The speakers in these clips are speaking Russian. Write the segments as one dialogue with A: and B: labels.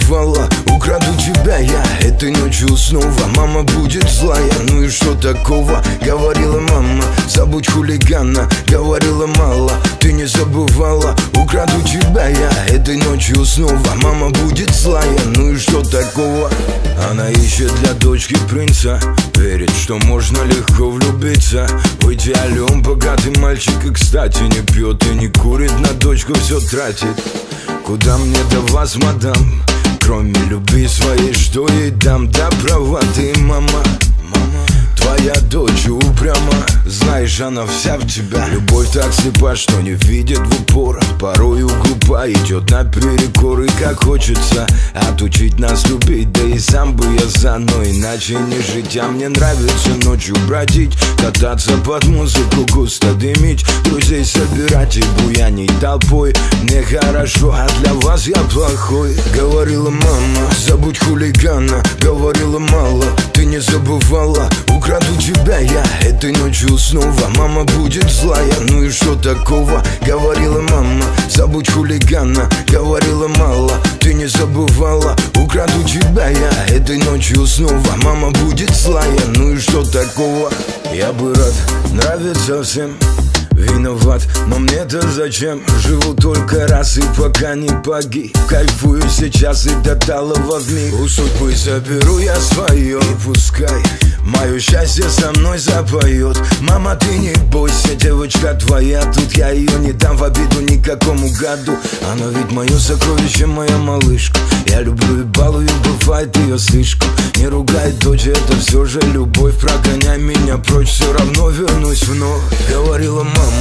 A: забывала, украду тебя я этой ночью снова. Мама будет злая, ну и что такого? Говорила мама, забудь хулигана. Говорила мало, ты не забывала, украду тебя я этой ночью снова. Мама будет злая, ну и что такого? Она ищет для дочки принца, верит, что можно легко влюбиться. В идеале он богатый мальчик и, кстати, не пьет и не курит, на дочку все тратит. Куда мне до вас, мадам, кроме любви своей, что ей дам? Да права ты, мама. Твоя дочь упряма, знаешь, она вся в тебя. Любовь так слепа, что не видит в упор. Порою глупа, идет наперекор. И как хочется отучить нас любить, да и сам бы я за, но иначе не жить. А мне нравится ночью бродить, кататься под музыку, густо дымить, друзей собирать и буянить толпой. Мне хорошо, а для вас я плохой. Говорила мама, забудь хулигана. Говорила мало, ты не забывала, украду тебя я этой ночью снова. Мама будет злая, ну и что такого? Говорила мама, забудь хулигана. Говорила мало, ты не забывала, украду тебя я этой ночью снова. Мама будет злая, ну и что такого? Я бы рад нравиться всем, виноват, но мне-то зачем? Живу только раз и пока не погиб, кайфую сейчас и до талого вмиг. У судьбы заберу я свое, и пускай мое счастье со мной запоет. Мама, ты не бойся, девочка твоя, тут я ее не дам в обиду никакому гаду. Она ведь мое сокровище, моя малышка. Я люблю и балую, бывает ее слишком. Не ругай, дочь, это все же любовь. Прогоняй меня прочь, все равно вернусь вновь. Говорила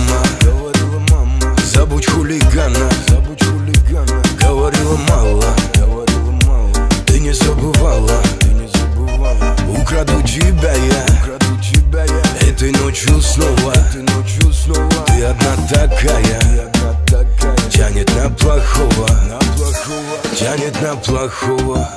A: мама, забудь хулигана. Говорила мало, ты не забывала, украду тебя я этой ночью снова. Ты одна такая, тянет на плохого, тянет на плохого.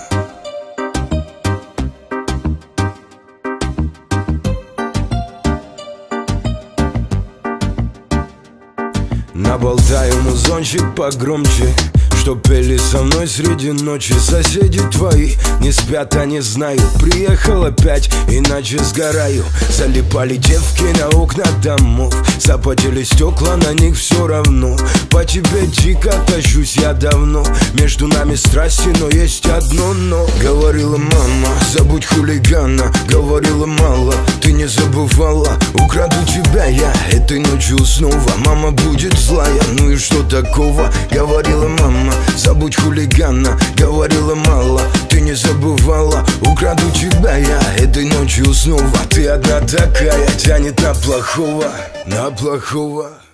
A: Наболтаю музончик погромче, что пели со мной среди ночи. Соседи твои не спят, а не знаю, приехал опять, иначе сгораю. Залипали девки на окна домов, запотели стекла, на них все равно. По тебе дико тащусь я давно, между нами страсти, но есть одно но. Говорила мама, забудь хулигана. Говорила мало, ты не забывала, украду тебя я этой ночью снова. Мама будет злая, ну и что такого? Говорила мама, забудь хулигана. Говорила мало, ты не забывала, украду тебя я этой ночью снова. Ты одна такая, тянет на плохого, на плохого.